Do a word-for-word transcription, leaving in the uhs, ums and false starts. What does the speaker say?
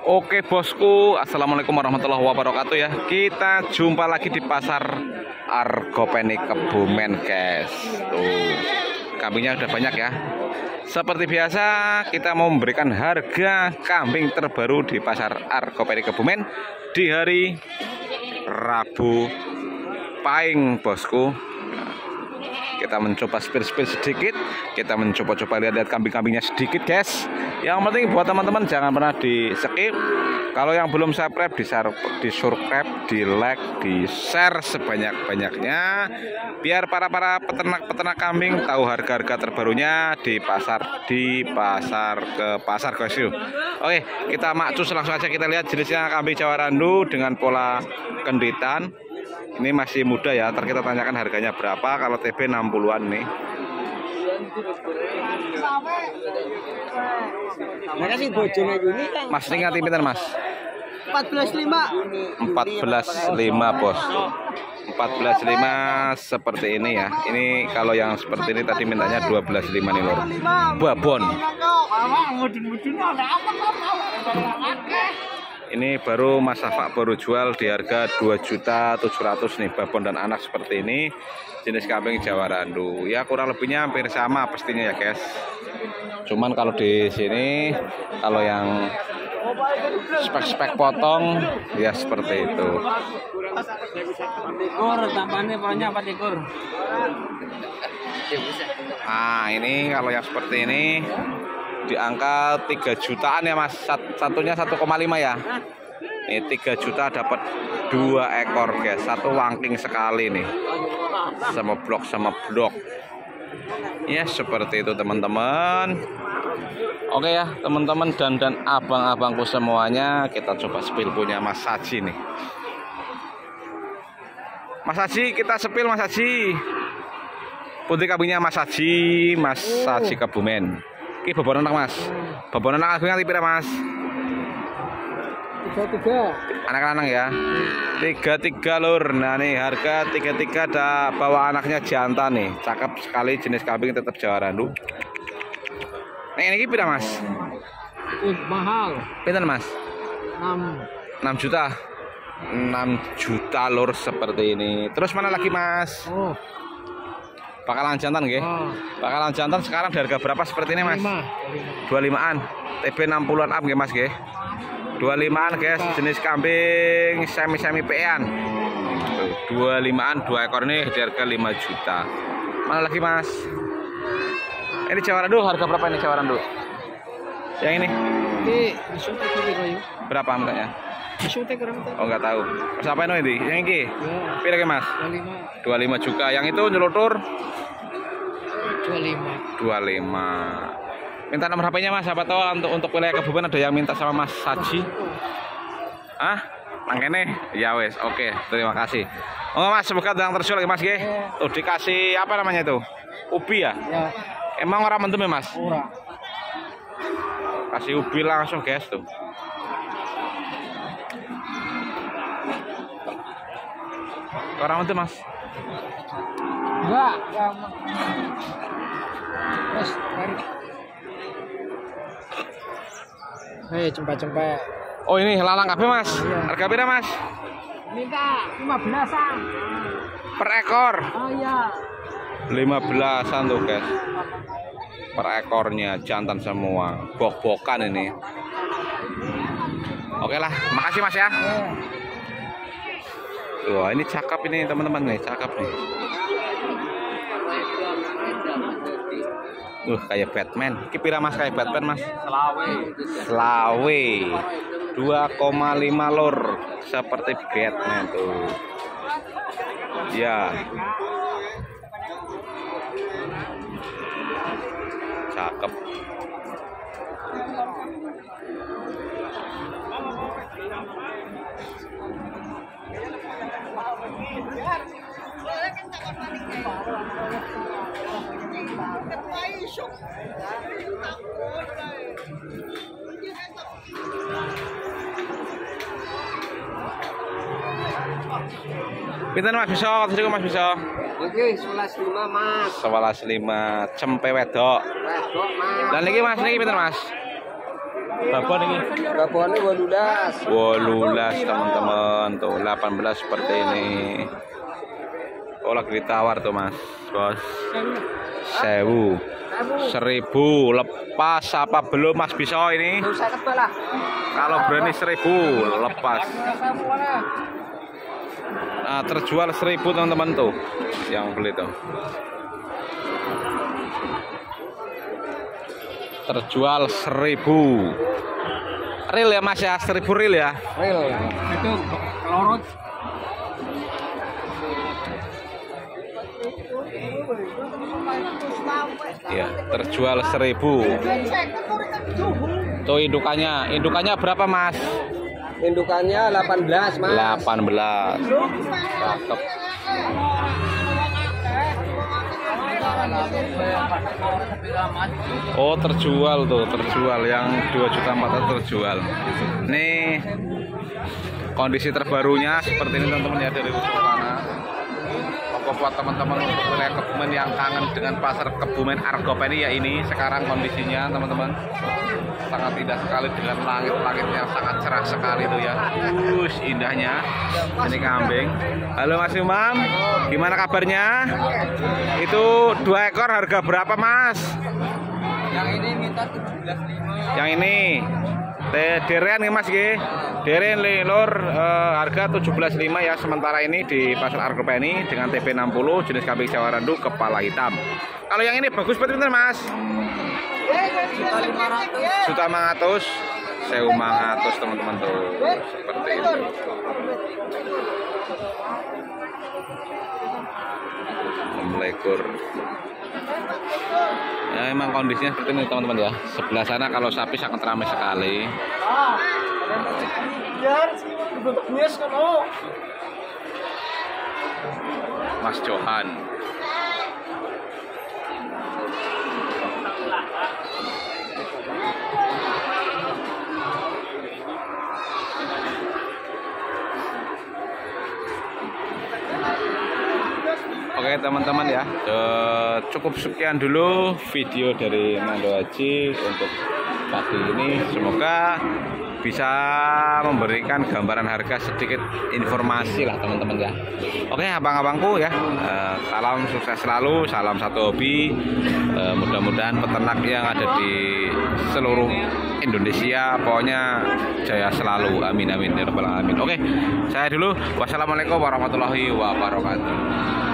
Oke bosku, assalamualaikum warahmatullahi wabarakatuh ya. Kita jumpa lagi di pasar Argopeni Kebumen guys. Tuh, kambingnya udah banyak ya. Seperti biasa kita mau memberikan harga kambing terbaru di pasar Argopeni Kebumen di hari Rabu Pahing bosku. Kita mencoba spill-spill sedikit, kita mencoba-coba lihat-lihat kambing-kambingnya sedikit guys. Yang penting buat teman-teman jangan pernah di skip. Kalau yang belum subscribe, di di subscribe, di like, di share sebanyak-banyaknya, biar para para peternak-peternak kambing tahu harga-harga terbarunya di pasar di pasar ke pasar guys yuk. Oke, kita makcus langsung aja kita lihat jenisnya kambing Jawa Randu dengan pola kenditan. Ini masih muda ya, ntar kita tanyakan harganya berapa. Kalau T B enam puluhan nih. Mas ini ngerti pinter mas? empat belas lima. empat belas lima bos. empat belas lima seperti ini ya. Ini kalau yang seperti ini tadi mintanya dua belas lima nih lor. Babon. Ini baru Mas Safak baru jual di harga dua juta tujuh ratus nih, babon dan anak seperti ini, jenis kambing Jawa Randu. Ya kurang lebihnya hampir sama pastinya ya guys. Cuman kalau di sini kalau yang spek-spek potong ya seperti itu. Nah ini kalau yang seperti ini di angka tiga jutaan ya mas, satunya satu koma lima ya. Ini tiga juta dapat dua ekor guys, satu wangking sekali nih, sama blok sama blok ya seperti itu teman-teman. Oke ya teman-teman dan dan abang-abangku semuanya, kita coba spill punya Mas Haji nih. Mas Haji, kita spill Mas Haji. Putih kambingnya Mas Haji, Mas Haji Kebumen. Ini babon anak mas, babon anak aku ngerti pira mas? Tiga tiga. Anak-anak ya, tiga tiga lur. Nah nih harga tiga tiga ada bawa anaknya jantan nih, cakep sekali, jenis kambing tetap Jawa Randu. Nah ini pira mas? Uh, mahal. Pinten mas? enam. enam juta. enam juta lur seperti ini. Terus mana lagi mas? Oh. Bakalan jantan nggih? Oh. Bakalan jantan sekarang di harga berapa seperti ini mas? dua puluh limaan. T B enam puluhan up nggih mas nggih? dua puluh limaan guys, jenis kambing semi-semi P-an. dua puluh limaan dua ekor ini di harga lima juta. Mana lagi mas? Ini Jawa Randu harga berapa ini Jawa Randu? Yang ini? Berapa harganya? Oh enggak tahu. Terus apa ini? Yang ini? Pira ke mas? dua puluh lima juga. Yang itu nyelutur? dua puluh lima. dua puluh lima. Minta nomor H P-nya mas, siapa tahu untuk untuk wilayah Kebumen ada yang minta sama Mas Haji. Ah, mangkene? Ya wes, oke, terima kasih. Oh mas, semoga yang terjual lagi mas G. Tuh dikasih apa namanya itu? Ubi ya? Ya. Emang orang mentem ya mas? Ora. Kasih ubi langsung guys tuh. Orang mentem mas? Enggak, enggak. Mas, mari. Hei, cempek-cempek. Oh ini lalang kabeh mas. Iya. Harga pira mas? Minta lima belasan. Per ekor. Oh iya. lima belasan tuh guys. Per ekornya jantan semua. Bok-bokan ini. Oke lah, makasih mas ya. Yeah. Wah ini cakep ini teman-teman nih, cakep nih. Uh kayak Batman. Ini pira mas kayak Batman mas? Selawe. Selawe. dua koma lima lor seperti Batman tuh. Ya. Cakep. Pinten mas bisa? Kasih mas bisa? Oke, sebelas lima mas. sebelas lima cempe wedok. Wedok mas. Dan lagi mas, lagi pinten mas? Babon ini Babonnya walulas. wolulas teman-teman tuh delapan belas seperti ini. Oh lagi ditawar tuh mas bos. Sewu seribu lepas apa belum mas bisa ini? Saya kebalah. Kalau berani seribu lepas. Nah, terjual seribu teman-teman tuh yang beli tuh. Terjual seribu. Real ya mas ya, seribu real ya. Real. Itu kelorot. Ya, terjual seribu. Tuh indukannya, indukannya berapa mas? Indukannya delapan belas mas. delapan belas. Cakep. Oh terjual tuh, terjual yang dua juta empat ratus terjual. Nih kondisi terbarunya seperti ini teman-teman ya dari usul sana. Pokok buat teman-teman untuk wilayah Kebumen yang kangen dengan pasar Kebumen Argopeni ya ini sekarang kondisinya teman-teman. Sangat indah sekali dengan langit-langit yang sangat cerah sekali tuh ya. Wush, indahnya. Ini kambing. Halo Mas Umam, gimana kabarnya? Itu dua ekor harga berapa Mas? Yang ini minta tujuh belas lima. Yang ini deren nih Mas G. Deren lelor eh, harga tujuh belas lima ya sementara ini di pasar Argopeni dengan T P enam puluh jenis kambing Jawa Randu kepala hitam. Kalau yang ini bagus betul Mas? Juta lima ratus, sewu lima ratus teman-teman tuh seperti itu. Melekor. Ya emang kondisinya seperti ini teman-teman ya. Sebelah sana kalau sapi sangat ramai sekali. Mas Johan. Oke teman-teman ya, e, cukup sekian dulu video dari Mando Haji untuk pagi ini. Semoga bisa memberikan gambaran harga sedikit informasi lah teman-teman ya. Oke abang-abangku ya, e, salam sukses selalu, salam satu hobi. E, mudah-mudahan peternak yang ada di seluruh Indonesia pokoknya jaya selalu, amin amin ya rabbal alamin. Oke saya dulu, wassalamualaikum warahmatullahi wabarakatuh.